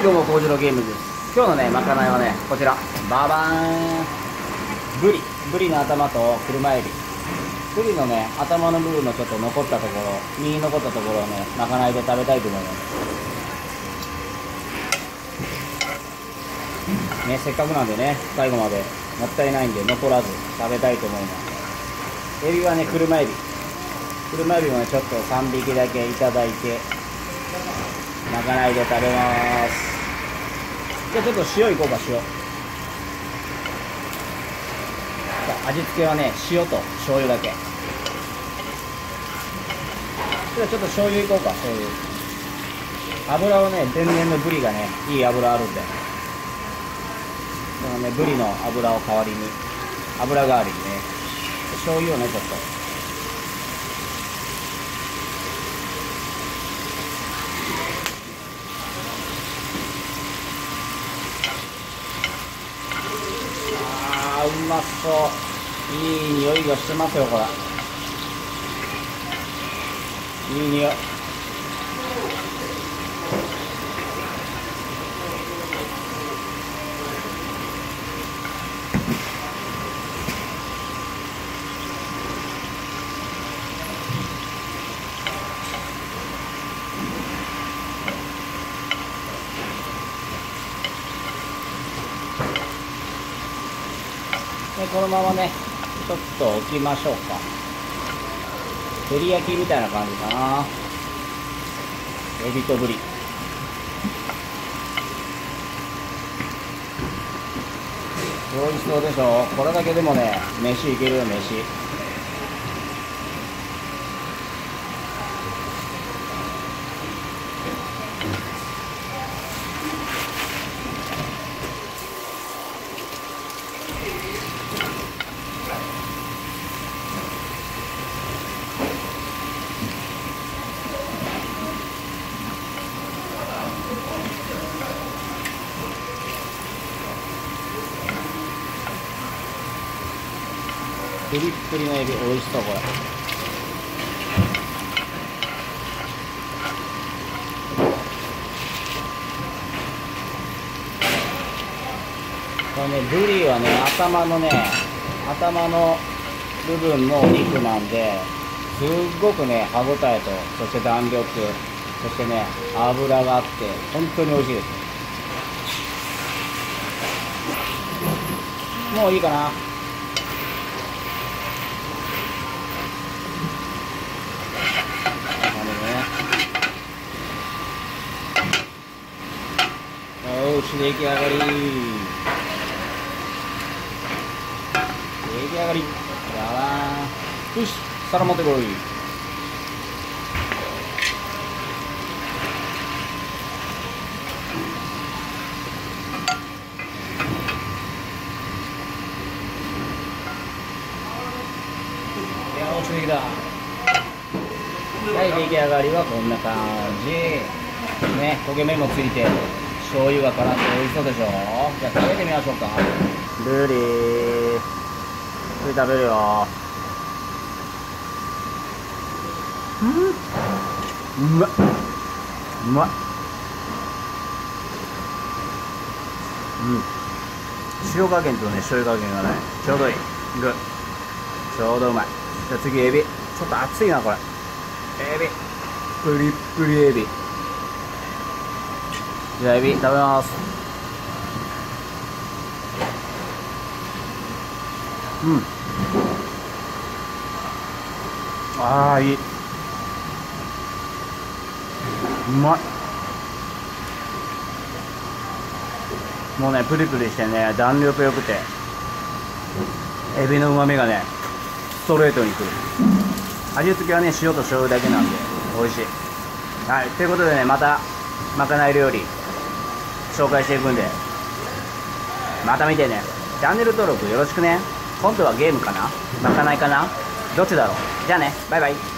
今日も工事のゲームです。今日のね、まかないはね、こちら。ババーン。ブリの頭と車エビ。ブリのね、頭の部分のちょっと残ったところ、身に残ったところをね、まかないで食べたいと思います。ね、せっかくなんでね、最後までもったいないんで残らず食べたいと思います。エビはね、車エビもね、ちょっと3匹だけいただいて、まかないで食べます。じゃあちょっと塩いこうか。塩。味付けはね、塩と醤油だけ。じゃあちょっと醤油いこうか。醤油。油をね、天然のブリがね、いい油あるんで、このね、ブリの油を代わりに、油代わりにね、醤油をね、ちょっと。うまそう。いい匂いがしてますよ、これ。いい匂い。でこのままね、ちょっと置きましょうか。照り焼きみたいな感じかな。エビとブリ。美味しそうでしょ。これだけでもね、飯いけるよ、飯。プリップリのエビ、美味しそう、これ。これね、ブリはね、頭の部分のお肉なんで、すっごくね、歯ごたえと、そして弾力、そしてね、脂があって、本当に美味しいです。もういいかな。よし、出来上がり。出来上がり。じゃーん。よし、皿持ってこい。いや、落ちてきた。はい、出来上がりはこんな感じ。ね、焦げ目もついて。醤油が絡んで美味しそうでしょ。じゃあ食べてみましょうか。ブリ食べるよ。うまっ。うまっ。塩加減とね、醤油加減がね、ちょうどいい。グッ。ちょうどうまい。じゃあ次エビ。ちょっと熱いな、これ。エビ。プリップリエビ。じゃあエビ食べます。ああ、いい。うまい。もうね、プリプリしてね、弾力よくて、エビの旨味がね、ストレートにくる。味付けはね、塩と醤油だけなんで美味しい。はい、ということでね、またまかない料理紹介していくんで、また見てね。チャンネル登録よろしくね。今度はゲームかな、まかないかな、どっちだろう。じゃあね、バイバイ。